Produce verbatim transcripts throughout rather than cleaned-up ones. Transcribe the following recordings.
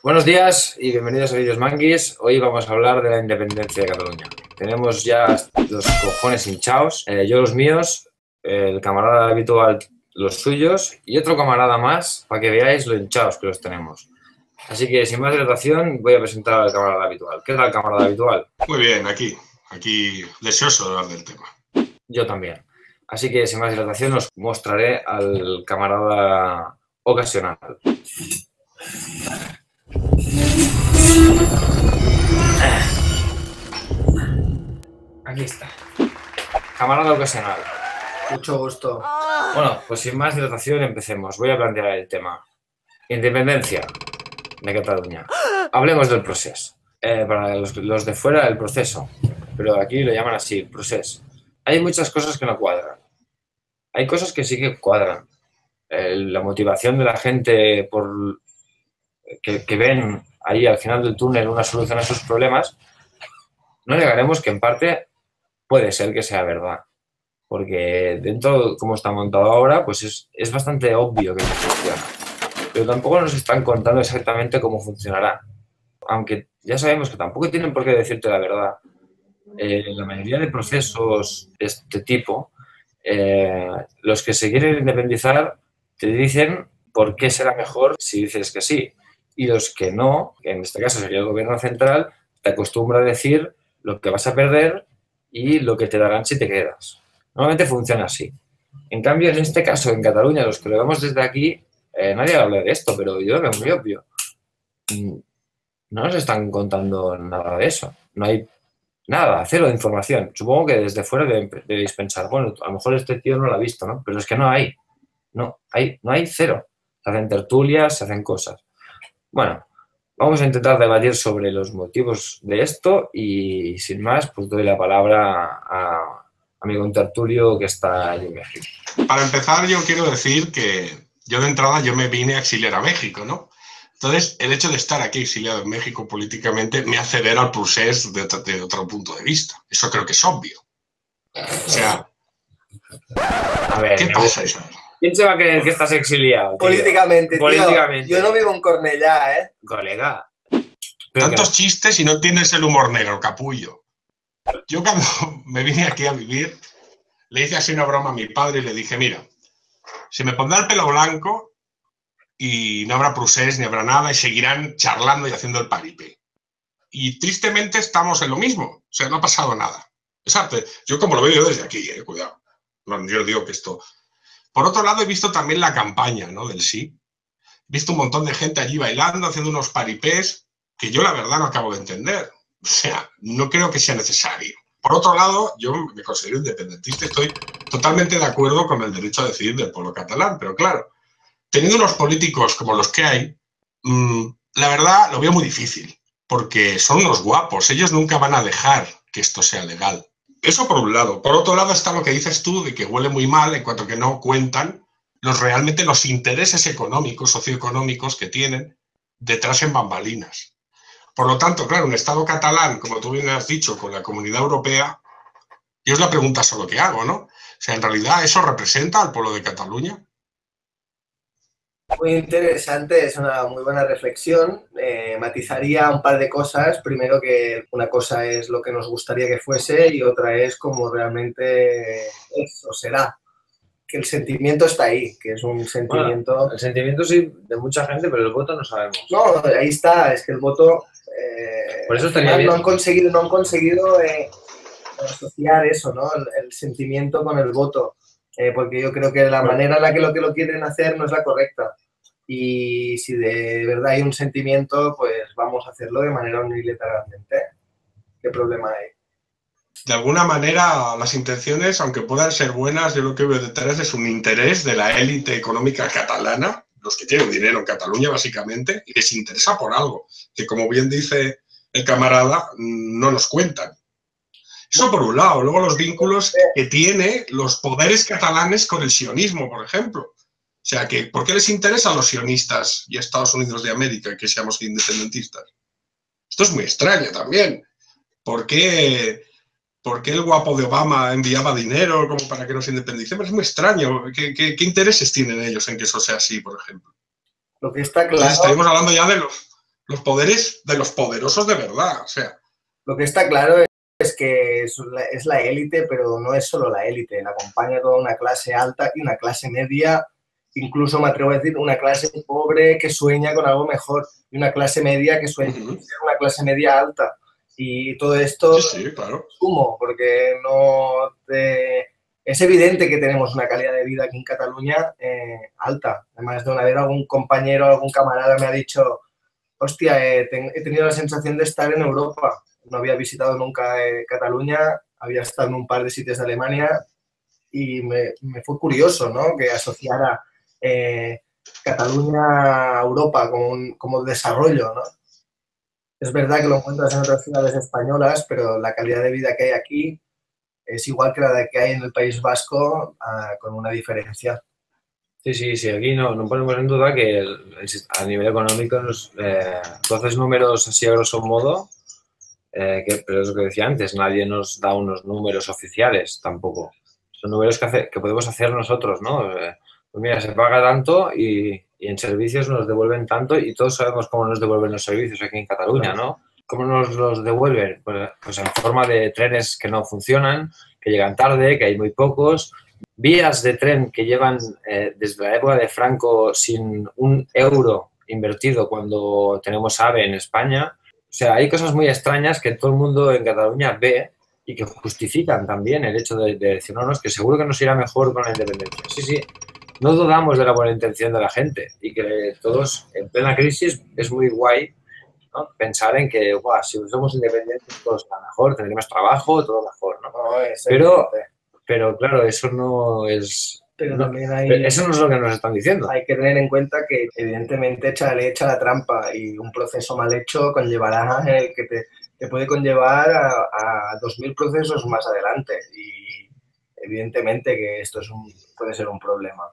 Buenos días y bienvenidos a Vídeos Manguis. Hoy vamos a hablar de la independencia de Cataluña. Tenemos ya los cojones hinchados, eh, yo los míos, el camarada habitual los suyos y otro camarada más para que veáis lo hinchados que los tenemos. Así que sin más dilatación voy a presentar al camarada habitual. ¿Qué tal, camarada habitual? Muy bien, aquí, aquí deseoso de hablar del tema. Yo también. Así que sin más dilatación os mostraré al camarada ocasional. Aquí está. Camarada ocasional. Mucho gusto. Bueno, pues sin más dilatación empecemos. Voy a plantear el tema. Independencia de Cataluña. Hablemos del proceso. Eh, para los, los de fuera, el proceso. Pero aquí lo llaman así, proceso. Hay muchas cosas que no cuadran. Hay cosas que sí que cuadran. Eh, la motivación de la gente por que, que ven ahí al final del túnel una solución a sus problemas, no negaremos que en parte puede ser que sea verdad. Porque dentro de cómo está montado ahora, pues es, es bastante obvio que no funciona. Pero tampoco nos están contando exactamente cómo funcionará. Aunque ya sabemos que tampoco tienen por qué decirte la verdad. Eh, la mayoría de procesos de este tipo, eh, los que se quieren independizar te dicen por qué será mejor si dices que sí. Y los que no, que en este caso sería el gobierno central, te acostumbra a decir lo que vas a perder y lo que te darán si te quedas. Normalmente funciona así. En cambio, en este caso, en Cataluña, los que lo vemos desde aquí, eh, nadie habla de esto, pero yo lo veo muy obvio. No nos están contando nada de eso. No hay nada, cero de información. Supongo que desde fuera debéis pensar, bueno, a lo mejor este tío no lo ha visto, ¿no? Pero es que no hay. No, hay, no hay cero. Se hacen tertulias, se hacen cosas. Bueno, vamos a intentar debatir sobre los motivos de esto y, sin más, pues doy la palabra a, a mi contertulio que está allí en México. Para empezar, yo quiero decir que yo de entrada yo me vine a exiliar a México, ¿no? Entonces, el hecho de estar aquí exiliado en México políticamente me hace ver al procés de, de otro punto de vista. Eso creo que es obvio. O sea, a ver, ¿qué pasa, Isabel? ¿Quién se va a creer que estás exiliado, tío? Políticamente, tío. Políticamente. Yo no vivo en Cornellá, ¿eh? Colega. Tantos que... chistes y no tienes el humor negro, capullo. Yo cuando me vine aquí a vivir, le hice así una broma a mi padre y le dije, mira, se me pondrá el pelo blanco y no habrá procés ni habrá nada y seguirán charlando y haciendo el paripé. Y tristemente estamos en lo mismo. O sea, no ha pasado nada. Exacto. Yo como lo veo yo desde aquí, eh, cuidado. No, yo digo que esto... Por otro lado, he visto también la campaña, ¿no?, del sí. He visto un montón de gente allí bailando, haciendo unos paripés que yo la verdad no acabo de entender. O sea, no creo que sea necesario. Por otro lado, yo me considero independentista, estoy totalmente de acuerdo con el derecho a decidir del pueblo catalán, pero claro, teniendo unos políticos como los que hay, mmm, la verdad lo veo muy difícil, porque son unos guapos, ellos nunca van a dejar que esto sea legal. Eso por un lado. Por otro lado está lo que dices tú de que huele muy mal en cuanto que no cuentan los realmente los intereses económicos, socioeconómicos que tienen detrás en bambalinas. Por lo tanto, claro, un Estado catalán, como tú bien has dicho, con la Comunidad Europea, yo es la pregunta solo que hago, ¿no? O sea, en realidad, ¿eso representa al pueblo de Cataluña? Muy interesante, es una muy buena reflexión. Eh, matizaría un par de cosas. Primero, que una cosa es lo que nos gustaría que fuese y otra es cómo realmente es o será. Que el sentimiento está ahí, que es un sentimiento... Bueno, el sentimiento sí de mucha gente, pero el voto no sabemos. No, ahí está, es que el voto... Eh, Por eso estaría bien. No han conseguido, no han conseguido eh, asociar eso, ¿no? El, el sentimiento con el voto. Eh, porque yo creo que la manera en la que lo, que lo quieren hacer no es la correcta. Y si de verdad hay un sentimiento, pues vamos a hacerlo de manera unilateralmente. ¿Qué problema hay? De alguna manera, las intenciones, aunque puedan ser buenas, yo lo que veo detrás es un interés de la élite económica catalana, los que tienen dinero en Cataluña, básicamente, y les interesa por algo, que como bien dice el camarada, no nos cuentan. Eso por un lado. Luego los vínculos que tiene los poderes catalanes con el sionismo, por ejemplo. O sea, que ¿por qué les interesa a los sionistas y a Estados Unidos de América que seamos independentistas? Esto es muy extraño también. ¿Por qué, ¿Por qué el guapo de Obama enviaba dinero como para que nos independicemos? Es muy extraño. ¿Qué, qué, qué intereses tienen ellos en que eso sea así, por ejemplo? Lo que está claro... Entonces estaríamos hablando ya de los, los poderes de los poderosos de verdad, o sea. Lo que está claro es que es la, es la élite, pero no es solo la élite, la acompaña toda una clase alta y una clase media, incluso me atrevo a decir una clase pobre que sueña con algo mejor y una clase media que sueña con ser una clase media alta. Y todo esto sí, sí, claro. es humo, porque no te... es evidente que tenemos una calidad de vida aquí en Cataluña eh, alta. Además, de una vez algún compañero, algún camarada me ha dicho, hostia, eh, ten, he tenido la sensación de estar en Europa. No había visitado nunca eh, Cataluña, había estado en un par de sitios de Alemania y me, me fue curioso, ¿no?, que asociara eh, Cataluña a Europa como un como desarrollo, ¿no? Es verdad que lo encuentras en otras ciudades españolas, pero la calidad de vida que hay aquí es igual que la que hay en el País Vasco, uh, con una diferencia. Sí, sí, sí, aquí no, no ponemos en duda que el, el, a nivel económico, nos, eh, tú haces números así a grosso modo, eh, que, pero es lo que decía antes, nadie nos da unos números oficiales tampoco. Son números que, hace, que podemos hacer nosotros, ¿no? Eh, pues mira, se paga tanto y, y en servicios nos devuelven tanto y todos sabemos cómo nos devuelven los servicios aquí en Cataluña, ¿no? ¿Cómo nos los devuelven? Pues, pues en forma de trenes que no funcionan, que llegan tarde, que hay muy pocos, vías de tren que llevan eh, desde la época de Franco sin un euro invertido cuando tenemos AVE en España. O sea, hay cosas muy extrañas que todo el mundo en Cataluña ve y que justifican también el hecho de, de decir, no, no, es que seguro que nos irá mejor con la independencia. Sí, sí, no dudamos de la buena intención de la gente y que todos en plena crisis es muy guay, ¿no?, pensar en que, wow, si somos independientes todo está mejor, tendremos trabajo, todo mejor, ¿no? No, es pero, pero, claro, eso no es... Pero no, también hay, eso no es lo que nos están diciendo. Hay que tener en cuenta que, evidentemente, echa, le echa la trampa y un proceso mal hecho conllevará el que te, te puede conllevar a, a dos mil procesos más adelante. Y, evidentemente, que esto es un, puede ser un problema.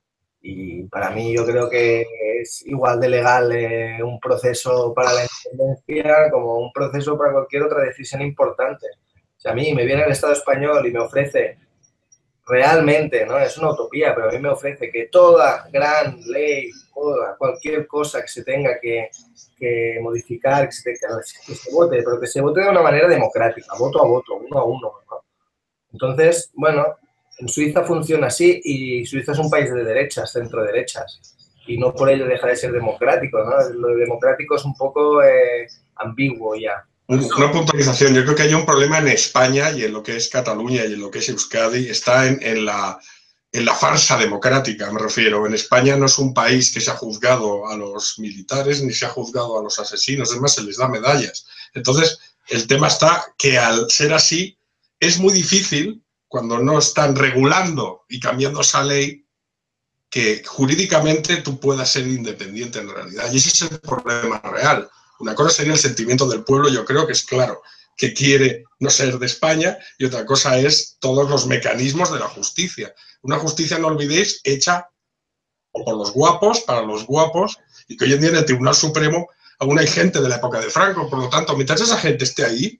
Y para mí yo creo que es igual de legal eh, un proceso para la independencia como un proceso para cualquier otra decisión importante. Si a mí me viene el Estado español y me ofrece realmente, ¿no?, es una utopía, pero a mí me ofrece que toda gran ley, toda, cualquier cosa que se tenga que, que modificar, que se, que se vote, pero que se vote de una manera democrática, voto a voto, uno a uno, ¿no? Entonces, bueno, en Suiza funciona así y Suiza es un país de derechas, centro-derechas, y no por ello deja de ser democrático, ¿no? Lo de democrático es un poco eh, ambiguo ya. Una puntualización. Yo creo que hay un problema en España y en lo que es Cataluña y en lo que es Euskadi. Está en, en, la, en la farsa democrática, me refiero. En España no es un país que se ha juzgado a los militares ni se ha juzgado a los asesinos. Es más, se les da medallas. Entonces, el tema está que al ser así, es muy difícil, cuando no están regulando y cambiando esa ley, que jurídicamente tú puedas ser independiente en realidad. Y ese es el problema real. Una cosa sería el sentimiento del pueblo, yo creo que es claro, que quiere no ser de España, y otra cosa es todos los mecanismos de la justicia. Una justicia, no olvidéis, hecha por los guapos, para los guapos, y que hoy en día en el Tribunal Supremo aún hay gente de la época de Franco. Por lo tanto, mientras esa gente esté ahí,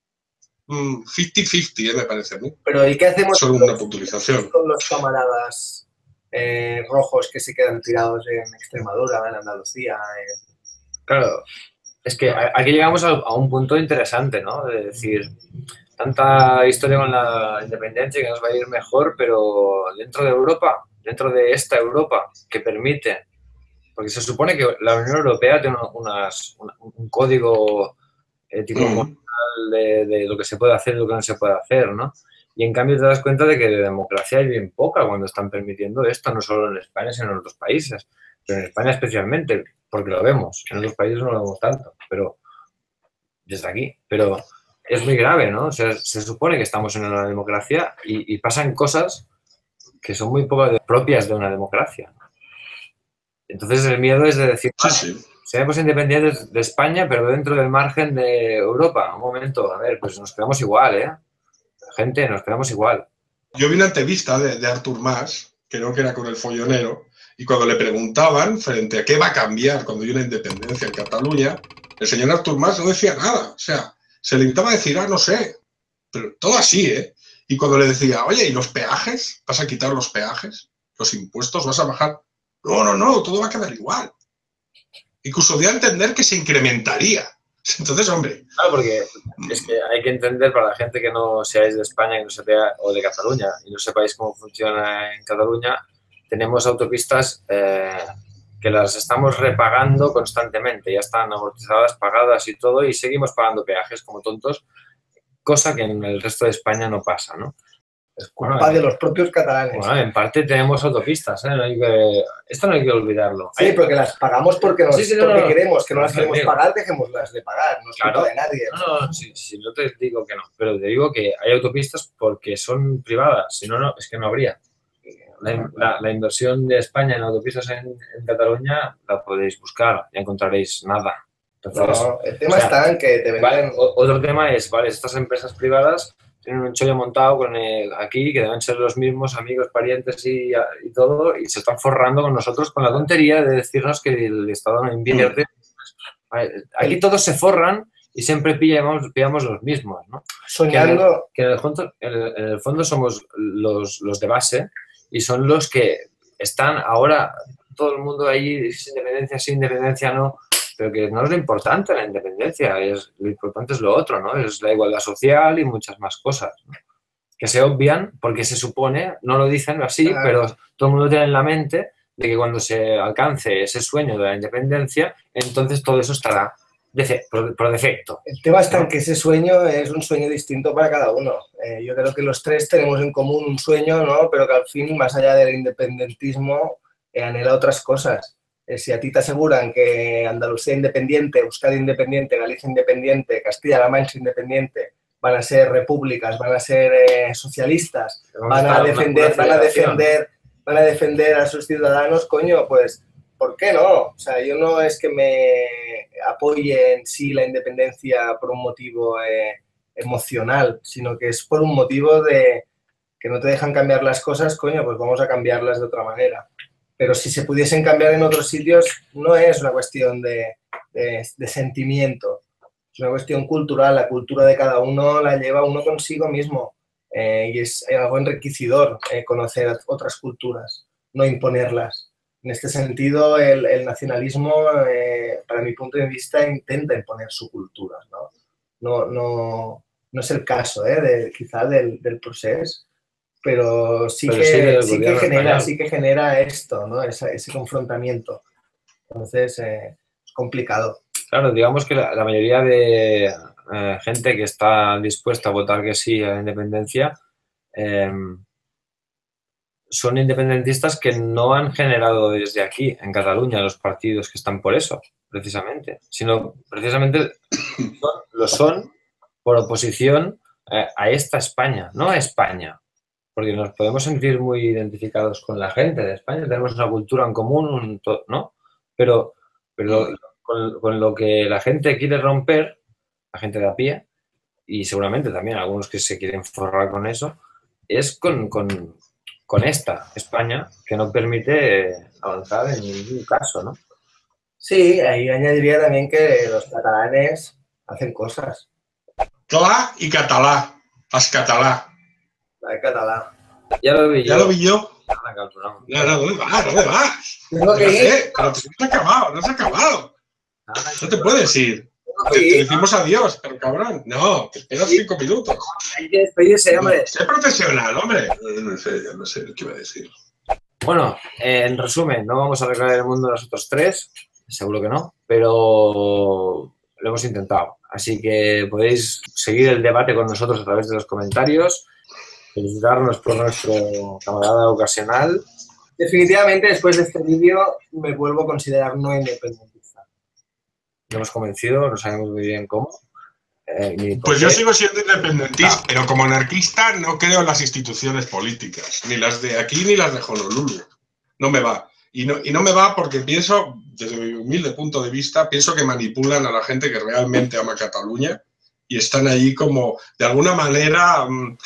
cincuenta cincuenta, ¿eh? Me parece a mí. Pero ¿y qué hacemos Solo una puntualización con los camaradas eh, rojos que se quedan tirados en Extremadura, en Andalucía? En... Claro. Es que aquí llegamos a un punto interesante, ¿no? De decir, tanta historia con la independencia que nos va a ir mejor, pero dentro de Europa, dentro de esta Europa que permite, porque se supone que la Unión Europea tiene unas, un, un código ético moral de, de lo que se puede hacer y lo que no se puede hacer, ¿no? Y en cambio te das cuenta de que de democracia hay bien poca cuando están permitiendo esto, no solo en España, sino en otros países, pero en España especialmente, porque lo vemos, en otros países no lo vemos tanto, pero desde aquí, pero es muy grave, ¿no? O sea, se supone que estamos en una democracia y, y pasan cosas que son muy poco de, propias de una democracia. Entonces el miedo es de decir, sí, sí. Seremos independientes de España, pero dentro del margen de Europa. Un momento, a ver, pues nos quedamos igual, ¿eh? Gente, nos quedamos igual. Yo vi una entrevista de, de Artur Mas, creo que era con El Follonero, y cuando le preguntaban frente a qué va a cambiar cuando hay una independencia en Cataluña, el señor Artur Mas no decía nada. O sea, se limitaba a decir, ah, no sé, pero todo así, ¿eh? Y cuando le decía, oye, ¿y los peajes? ¿Vas a quitar los peajes? ¿Los impuestos? ¿Vas a bajar? No, no, no, todo va a quedar igual. Incluso dio a entender que se incrementaría. Entonces, hombre... Claro, porque es que hay que entender para la gente que no seáis de España que no sepáis, o de Cataluña y no sepáis cómo funciona en Cataluña, tenemos autopistas eh, que las estamos repagando constantemente. Ya están amortizadas, pagadas y todo, y seguimos pagando peajes como tontos, cosa que en el resto de España no pasa, ¿no? Es culpa bueno, de los propios catalanes. Bueno, en parte tenemos autopistas, ¿eh? No hay que, esto no hay que olvidarlo. Sí, hay, porque las pagamos porque, nos, sí, sí, no, porque no, queremos, que no las queremos amigo. pagar, dejémoslas de pagar, no es claro. culpa de nadie. No, no, si, si no te digo que no, pero te digo que hay autopistas porque son privadas, si no, no, es que no habría. La, la, la inversión de España en autopistas en, en Cataluña la podéis buscar y encontraréis nada. Entonces, no, el tema o sea, está en que te venden... Vale, otro tema es, vale, estas empresas privadas tienen un chollo montado con el, aquí, que deben ser los mismos amigos, parientes y, y todo, y se están forrando con nosotros con la tontería de decirnos que el Estado no invierte. Aquí todos se forran y siempre pillamos, pillamos los mismos, ¿no? Soñando... Que en el, que en el, fondo, en el, en el fondo somos los, los de base y son los que están ahora, todo el mundo ahí, sin independencia, sin independencia, no... Pero que no es lo importante la independencia, es, lo importante es lo otro, ¿no? Es la igualdad social y muchas más cosas, ¿no? Que se obvian porque se supone, no lo dicen así, claro. Pero todo el mundo tiene en la mente de que cuando se alcance ese sueño de la independencia, entonces todo eso estará de, por, por defecto. El tema está en que ese sueño es un sueño distinto para cada uno. Eh, yo creo que los tres tenemos en común un sueño, ¿no? Pero que al fin, más allá del independentismo, eh, anhela otras cosas. Si a ti te aseguran que Andalucía independiente, Euskadi independiente, Galicia independiente, Castilla-La Mancha independiente van a ser repúblicas, van a ser eh, socialistas, van a defender, van a defender, van a defender a sus ciudadanos, coño, pues, ¿por qué no? O sea, yo no es que me apoye en sí la independencia por un motivo eh, emocional, sino que es por un motivo de que no te dejan cambiar las cosas, coño, pues vamos a cambiarlas de otra manera. Pero si se pudiesen cambiar en otros sitios, no es una cuestión de, de, de sentimiento, es una cuestión cultural. La cultura de cada uno la lleva uno consigo mismo eh, y es algo enriquecedor eh, conocer otras culturas, no imponerlas. En este sentido, el, el nacionalismo, eh, para mi punto de vista, intenta imponer su cultura, ¿no? No, no, no es el caso, eh, de, quizá del, del proceso. Pero sí, pero que, sí, sí, que genera, sí que genera esto, ¿no? Ese, ese confrontamiento. Entonces, eh, es complicado. Claro, digamos que la, la mayoría de eh, gente que está dispuesta a votar que sí a la independencia eh, son independentistas que no han generado desde aquí, en Cataluña, los partidos que están por eso, precisamente. Sino, precisamente, son, lo son por oposición eh, a esta España, no a España. Porque nos podemos sentir muy identificados con la gente de España, tenemos una cultura en común, ¿no? Pero, pero con, con lo que la gente quiere romper, la gente de a pie, y seguramente también algunos que se quieren forrar con eso, es con, con, con esta España que no permite avanzar en ningún caso, ¿no? Sí, ahí añadiría también que los catalanes hacen cosas. Clar y catalá, es catalá. La catalá. Ya lo vi yo. Ya lo vi yo. Ya, no, ¿dónde vas? ¿Dónde vas? Tengo que ir. Sé, pero no se ha acabado, no se ha acabado. No te puedes ir. Te, te decimos adiós, pero cabrón. No, te esperas cinco minutos. Hay que despedirse, hombre. Sé profesional, hombre. No sé, ya no sé qué iba a decir. Bueno, eh, en resumen, no vamos a arreglar el mundo nosotros tres, seguro que no, pero lo hemos intentado. Así que podéis seguir el debate con nosotros a través de los comentarios. Felicitarnos por nuestro camarada ocasional. Definitivamente, después de este vídeo, me vuelvo a considerar no independentista. Nos hemos convencido, no sabemos muy bien cómo. Eh, pues yo sigo siendo independentista, ah. pero como anarquista no creo en las instituciones políticas, ni las de aquí ni las de Honolulu. No me va. Y no, y no me va porque pienso, desde mi humilde punto de vista, pienso que manipulan a la gente que realmente ama Cataluña y están allí como, de alguna manera... Mmm,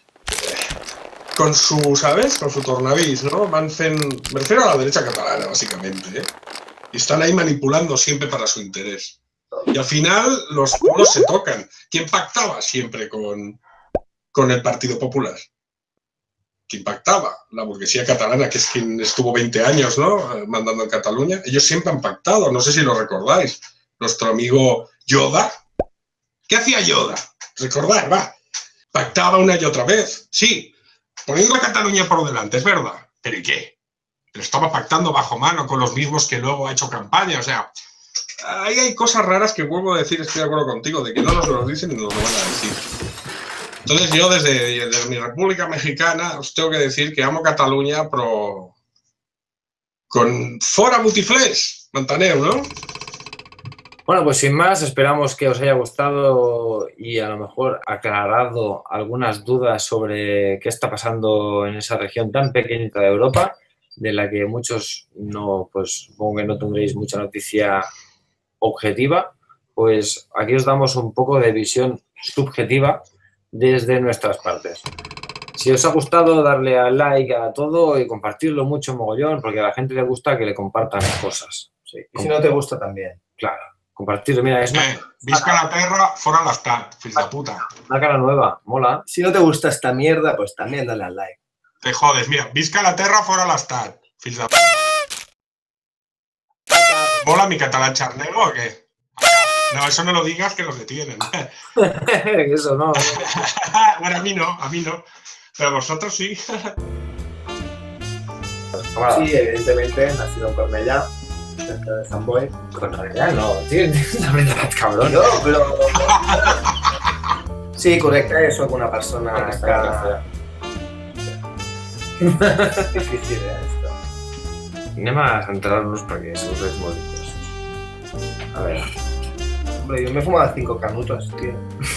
con su, ¿sabes? Con su tornavís, ¿no? Van fen... Me refiero a la derecha catalana, básicamente, ¿eh? Y están ahí manipulando siempre para su interés. Y al final los polos se tocan. ¿Quién pactaba siempre con, con el Partido Popular? que impactaba. La burguesía catalana, que es quien estuvo veinte años, ¿no?, mandando en Cataluña, ellos siempre han pactado, no sé si lo recordáis. Nuestro amigo Yoda, ¿qué hacía Yoda? Recordar, va. Pactaba una y otra vez, sí, poniendo a Cataluña por delante, es verdad. ¿Pero y qué? Pero estaba pactando bajo mano con los mismos que luego ha hecho campaña, o sea, ahí hay cosas raras que vuelvo a decir, estoy de acuerdo contigo, de que no nos lo dicen y nos lo van a decir. Entonces yo desde, desde mi República Mexicana os tengo que decir que amo Cataluña, pero con fora multiflex, Montaneu, ¿no? Bueno, pues sin más, esperamos que os haya gustado y a lo mejor aclarado algunas dudas sobre qué está pasando en esa región tan pequeñita de Europa, de la que muchos no, pues supongo que no tendréis mucha noticia objetiva. Pues aquí os damos un poco de visión subjetiva desde nuestras partes. Si os ha gustado, darle a like a todo y compartirlo mucho mogollón, porque a la gente le gusta que le compartan cosas. Sí, y si no te gusta también. Claro. Compartirlo, mira, es eh, visca la terra, fora l'estat, fills de puta. Una cara nueva, mola. Si no te gusta esta mierda, pues también dale al like. Te jodes, mira, visca la terra, fora l'estat, fills de puta. ¿Mola mi catalán charnego o qué? No, eso no lo digas que los detienen. Eso no. Bueno, a mí no, a mí no. Pero vosotros sí. Sí, evidentemente, nacido en Cornellà. De Sant Boi. Con realidad no, tío, la verdad, cabrón. No, pero... Sí, correcte, soc una persona Ah, que... està Difícil, eh, esto. Anem a centrar-nos perquè sou res molt dispersos. A veure. Hombre, yo me he fumado cinco canutos, tío.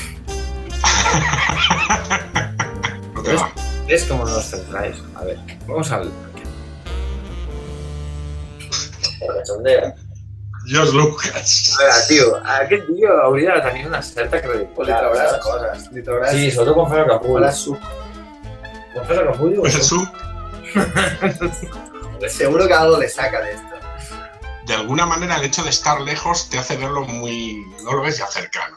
No te va. ¿Ves cómo nos centráis? A ver, vamos al... Cachondeo. Dios, Lucas. A veure, tio, aquest tio hauria de tenir una certa Pues li credibilitat. trauràs saps? coses. Li trauràs... Sí, sobretot quan fas el capullo. Faràs suc. Quan fas el capullo... Pues eso, Seguro que algo le saca de esto. de alguna manera, el hecho de estar lejos te hace verlo muy... No lo ves ya cercano.